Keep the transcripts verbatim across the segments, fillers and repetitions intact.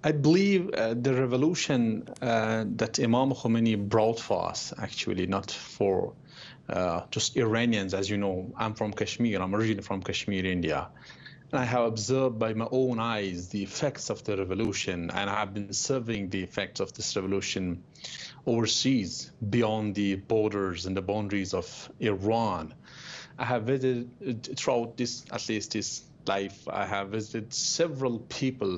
I believe uh, the revolution uh, that Imam Khomeini brought for us, actually, not for uh, just Iranians. As you know, I'm from Kashmir. I'm originally from Kashmir, India. And I have observed by my own eyes the effects of the revolution, and I have been serving the effects of this revolution overseas, beyond the borders and the boundaries of Iran. I have visited throughout this, at least this life, I have visited several people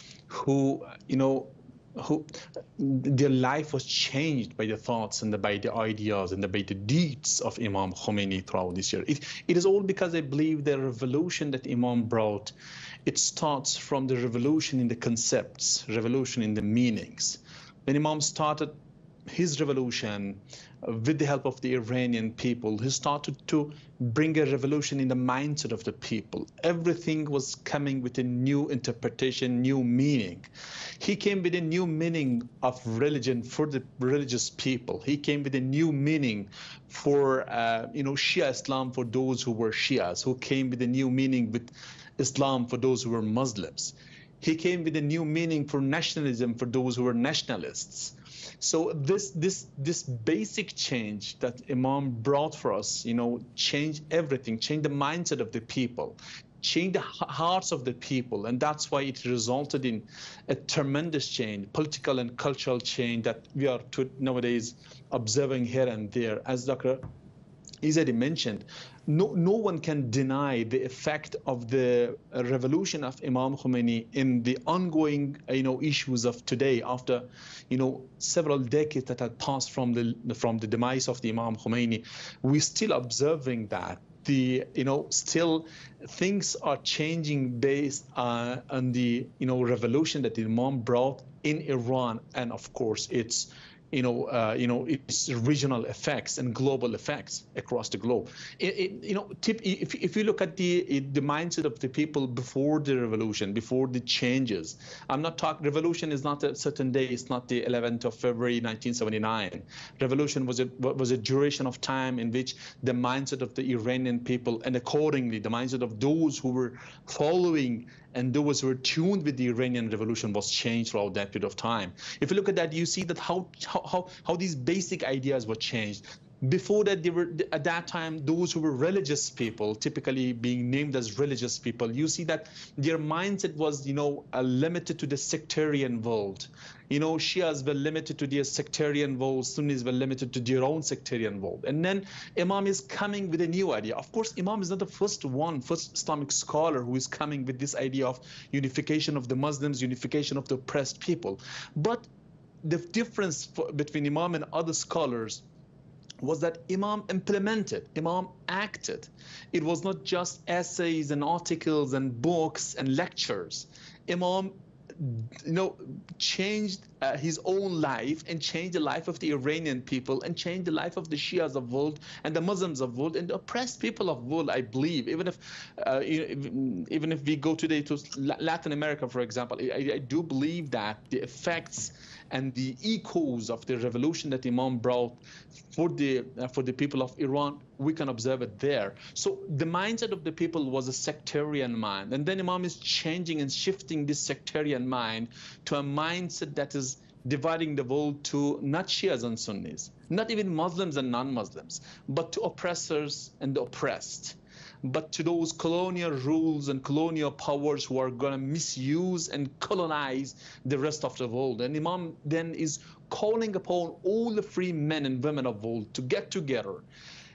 who, you know, who their life was changed by the thoughts and the, by the ideas and the, by the deeds of Imam Khomeini throughout this year. It, it is all because I believe the revolution that Imam brought, it starts from the revolution in the concepts, revolution in the meanings. When Imam started his revolution, uh, with the help of the Iranian people, he started to bring a revolution in the mindset of the people. Everything was coming with a new interpretation, new meaning. He came with a new meaning of religion for the religious people. He came with a new meaning for, uh, you know, Shia Islam for those who were Shias, who came with a new meaning with Islam for those who were Muslims. He came with a new meaning for nationalism for those who were nationalists. So this this this basic change that Imam brought for us, you know, changed everything, changed the mindset of the people, changed the hearts of the people, and that's why it resulted in a tremendous change, political and cultural change that we are to nowadays observing here and there. As Doctor Izadi mentioned, no, no one can deny the effect of the revolution of Imam Khomeini in the ongoing, you know, issues of today. After, you know, several decades that had passed from the from the demise of the Imam Khomeini, we're still observing that the, you know, still things are changing based uh, on the, you know, revolution that the Imam brought in Iran, and of course it's, you know, uh, you know, its regional effects and global effects across the globe. It, it, you know, tip, if, if you look at the the mindset of the people before the revolution, before the changes, I'm not talking, revolution is not a certain day, it's not the eleventh of February nineteen seventy-nine. Revolution was a, was a duration of time in which the mindset of the Iranian people, and accordingly the mindset of those who were following and those who were tuned with the Iranian revolution was changed throughout that period of time. If you look at that, you see that how how how, how these basic ideas were changed. Before that, they were, at that time, those who were religious people, typically being named as religious people, you see that their mindset was, you know, uh, limited to the sectarian world. You know, Shias were limited to their sectarian world, Sunnis were limited to their own sectarian world. And then Imam is coming with a new idea. Of course, Imam is not the first one, first Islamic scholar who is coming with this idea of unification of the Muslims, unification of the oppressed people. But the difference for, between Imam and other scholars was that Imam implemented, Imam acted. It was not just essays and articles and books and lectures. Imam, you know, changed uh, his own life and changed the life of the Iranian people and changed the life of the Shias of world and the Muslims of world and the oppressed people of world, I believe. Even if, uh, even if we go today to Latin America, for example, I, I do believe that the effects and the echoes of the revolution that Imam brought for the uh, for the people of Iran, we can observe it there. So the mindset of the people was a sectarian mind, and then Imam is changing and shifting this sectarian mind to a mindset that is dividing the world to not Shias and Sunnis, not even Muslims and non-Muslims, but to oppressors and the oppressed, but to those colonial rules and colonial powers who are going to misuse and colonize the rest of the world. And Imam then is calling upon all the free men and women of the world to get together,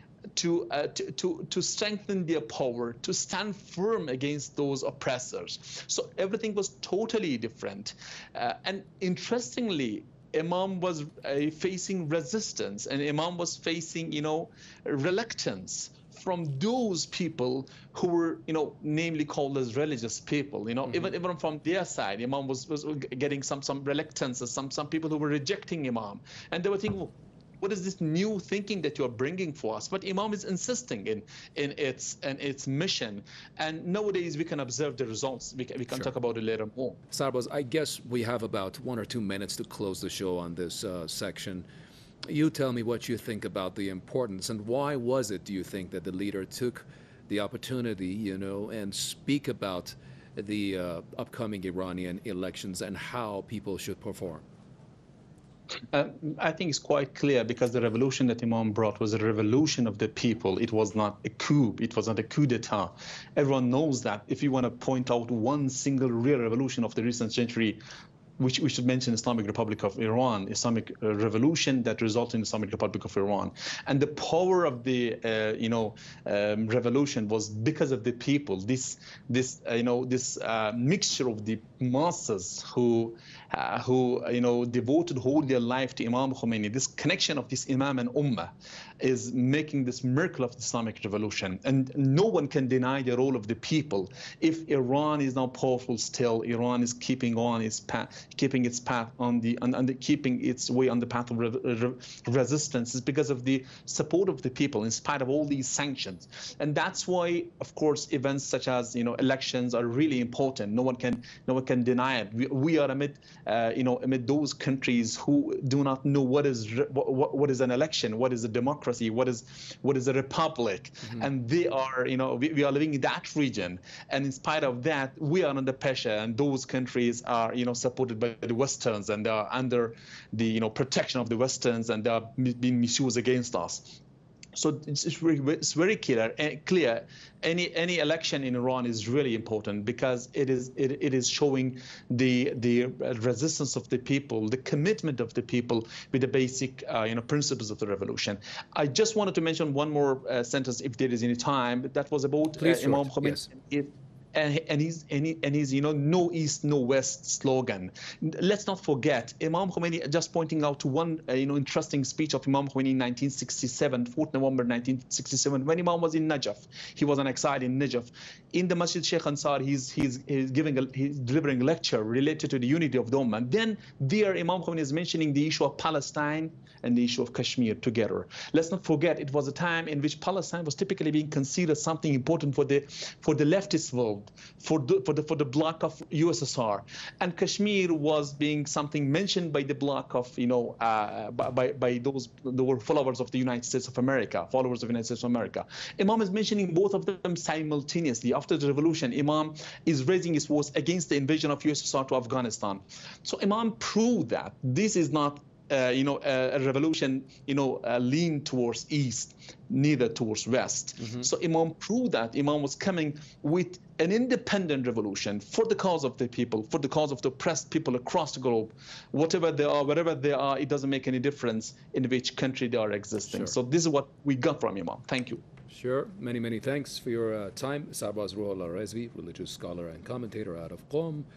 to, uh, to, to, to strengthen their power, to stand firm against those oppressors. So everything was totally different. Uh, and interestingly, Imam was uh, facing resistance, and Imam was facing, you know, reluctance from those people who were, you know, namely called as religious people. You know, mm-hmm. even even from their side, Imam was, was getting some some reluctance, some some people who were rejecting Imam, and they were thinking, well, what is this new thinking that you're bringing for us? But Imam is insisting in in its in its mission, and nowadays we can observe the results. We can, we can sure. talk about it later more. Sarbaz, I guess we have about one or two minutes to close the show on this uh, section. You tell me what you think about the importance, and why was it, do you think, that the leader took the opportunity, you know, and speak about the uh, upcoming Iranian elections and how people should perform? Uh, I think it's quite clear, because the revolution that Imam brought was a revolution of the people. It was not a coup. It was not a coup d'etat. Everyone knows that. If you want to point out one single real revolution of the recent century, which we should mention Islamic Republic of Iran, Islamic uh, revolution that resulted in Islamic Republic of Iran. And the power of the, uh, you know, um, revolution was because of the people. This, this, uh, you know, this uh, mixture of the masses who, uh, who, you know, devoted whole their life to Imam Khomeini. This connection of this Imam and Ummah is making this miracle of the Islamic revolution. And no one can deny the role of the people. If Iran is now powerful still, Iran is keeping on its path. keeping its path on the, on, on the keeping its way on the path of re, re, resistance is because of the support of the people in spite of all these sanctions. And that's why, of course, events such as, you know, elections are really important. No one can no one can deny it. We, we are amid uh, you know amid those countries who do not know what is what, what is an election, what is a democracy, what is what is a republic, mm-hmm. and they are you know we, we are living in that region. And in spite of that, we are under pressure, and those countries are you know supported by the Westerns, and they are under the you know protection of the Westerns, and they are being misused against us. So it's, it's, very, it's very clear. Clear. Any any election in Iran is really important, because it is it, it is showing the the resistance of the people, the commitment of the people with the basic uh, you know principles of the revolution. I just wanted to mention one more uh, sentence, if there is any time. That was about uh, Imam Khomeini. Yes. It, And, and he's and, he, and he's you know no east no west slogan. Let's not forget Imam Khomeini. Just pointing out to one uh, you know interesting speech of Imam Khomeini in nineteen sixty-seven, fourth November nineteen sixty-seven, when Imam was in Najaf. He was an exile in Najaf. In the Masjid Sheikh Ansar, he's he's he's giving a, he's delivering a lecture related to the unity of the Ummah. And then there Imam Khomeini is mentioning the issue of Palestine and the issue of Kashmir together. Let's not forget it was a time in which Palestine was typically being considered something important for the for the leftist world, for the for the for the bloc of U S S R, and Kashmir was being something mentioned by the bloc of you know uh, by by those the were followers of the United States of America, followers of the United States of America. Imam is mentioning both of them simultaneously. After the revolution, Imam is raising his voice against the invasion of U S S R to Afghanistan. So Imam proved that this is not Uh, you know, a, a revolution, you know, uh, lean towards east, neither towards west. Mm-hmm. So Imam proved that. Imam was coming with an independent revolution for the cause of the people, for the cause of the oppressed people across the globe. Whatever they are, wherever they are, it doesn't make any difference in which country they are existing. Sure. So this is what we got from Imam. Thank you. Sure. Many, many thanks for your uh, time. Sarbaz Ruhollah Rezvi, religious scholar and commentator out of Qom.